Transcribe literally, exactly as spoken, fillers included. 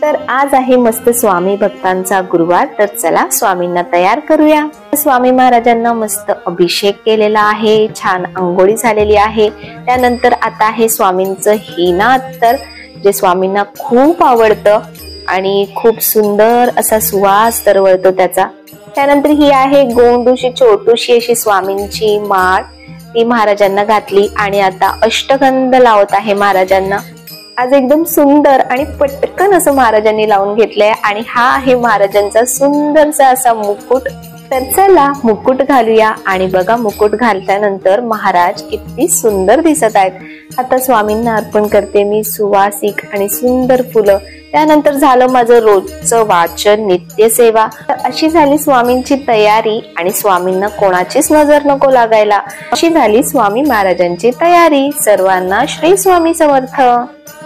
तर आज आहे मस्त स्वामी भक्तांचा गुरुवार, तर चला स्वामींना तयार करूया। स्वामी महाराजांना मस्त अभिषेक केलेला आहे, छान अंघोळी झालेली आहे। त्यानंतर आता आहे स्वामींचं हिना अत्तर, जे स्वामींना खूप आवडतं आणि खूप सुंदर असा सुवास तरवळतो त्याचा। त्यानंतर ही आहे गोंडूशी छोटूशी अशी स्वामींची माळ, ती महाराजांना घातली आणि आता अष्टगंध लावत आहे महाराजांना। आज एकदम सुंदर आणि पटकन असं महाराजांनी लावून घेतलंय आणि हा आहे महाराजांचा सुंदरसा असा मुकुट। तर चला मुकुट घालूया आणि बघा मुकुट घालल्यानंतर महाराज किती सुंदर दिसत आहेत। आता स्वामींना अर्पण करते मी सुवासिक आणि सुंदर फुलं। त्यानंतर झालं माझं रोजचं वाचन, नित्य सेवा। अशी झाली स्वामींची तयारी आणि स्वामींना कोणाचीच नजर नको लागायला, अशी झाली स्वामी महाराजांची तयारी। सर्वांना श्री स्वामी समर्थ।